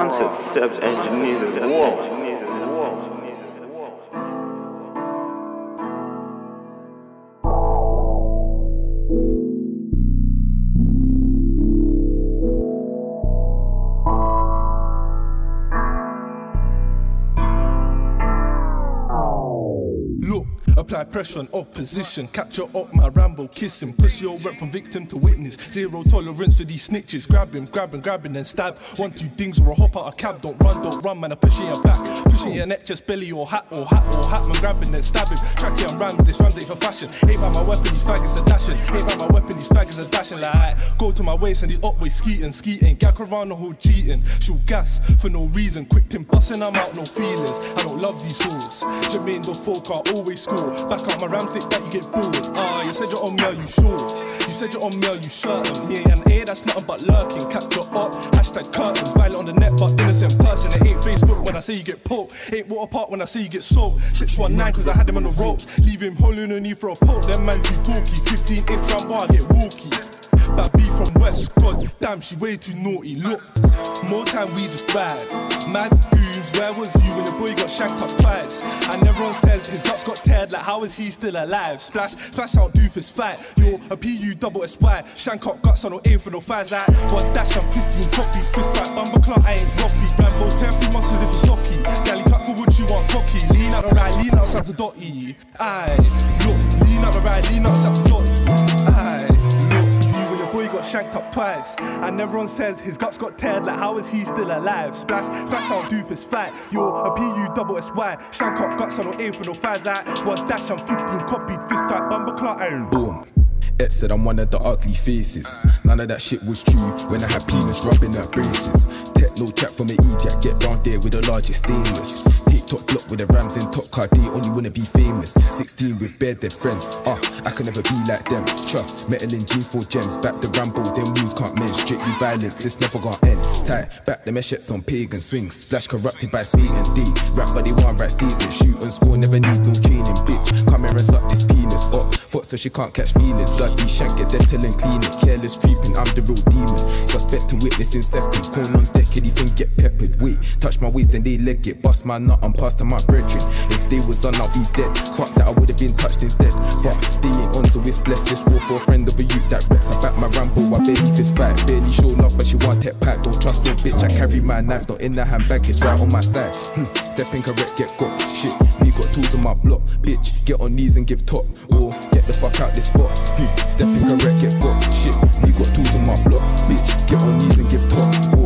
Man said Seb's engineers as well. Apply pressure on opposition, capture up my Rambo, kiss him. Pussy all went from victim to witness. Zero tolerance for these snitches. Grab him, then stab. 1, 2 things or a hop out a cab. Don't run, man, I push it in your back. Push it in your neck, just belly or hat, man, grabbing then stab him. Track it and ram, this rams ain't for fashion. Ain't by my weapon, these faggots are dashing. Ain't by my weapon, these faggots are dashing. Like, go to my waist and these up boys skeeting. Gack around the whole cheating. Shoot gas for no reason. Quick Tim busting, I'm out, no feelings. I don't love these fools. Jermaine the folk are always school. Back up my ram stick that you get bored. You said you're on mail, you short. You said you're on mail, you shirtin'. Me and A, that's nothing but lurking. Capture up, hashtag curtains. Violent on the net, but innocent person. It ain't Facebook when I say you get poked. Ain't water park when I say you get soaked. 619 cause I had him on the ropes. Leave him holding on you for a poke. Them man too talky. 15-inch rambo, I get walkie. That B from West, god damn, she way too naughty. Look, more time we just ride. Mad goons, where was you when your boy got shanked up twice? And everyone says his guts got teared, like how is he still alive? Splash out doofus fight. You're a PU double SY. Shank up guts, I don't aim for no fires. Like 1 dash, I'm 15 copy. Fist fight, bumper clock, I ain't rocky. Rambo 10 3 muscles if it's stocky. Galley cut for wood, you want cocky. Lean out the right, lean outside the dotty. Aye, look, lean out the right, lean outside the dotty. Aye. Boy got shanked up twice, and everyone says his guts got teared, like how is he still alive? Splash out doofus fight. You're a PU double SY. Shank up guts, I don't aim for no fires. Like 1 dash, I'm 15 copied. Fist fight, bumper clock, boom. Ed said I'm one of the ugly faces. None of that shit was true when I had penis rubbing her braces. Techno chat from an idiot, get round there with the largest stainless. TikTok block with the rams in top car, they only wanna be famous. 16 with bare dead friends, I can never be like them. Trust, metal in jeans for gems. Back the Rambo, them moves can't mend. Strictly violence, it's never gonna end. Tight, back the meshettes on pagan swings. Splash corrupted by Satan D. Rap but they want right statement. Shoot and score, never need no training, bitch. Come here and suck this penis up. Foot so she can't catch feelings. Bloody shank, get dead till and clean it. Careless creeping, I'm the real demon. Suspect to witness in seconds. Cone on deck, anything get peppered. Wait, touch my waist then they leg it. Bust my nut, I'm past to my brethren. If they was on, I'll be dead. Fuck that, I would've been touched instead. But they ain't on, so it's blessed. This war for a friend of a youth that reps. I back my Rambo, I barely fist fight. Barely show love, but she want tech pack. Don't trust no bitch, I carry my knife. Not in the handbag, it's right on my side. Step in correct, get got. Shit, me got tools on my block. Bitch, get on knees and give top. Or get the fuck out this spot. Step in correct, get got. Shit, me got tools on my block. Bitch, get on knees and give top.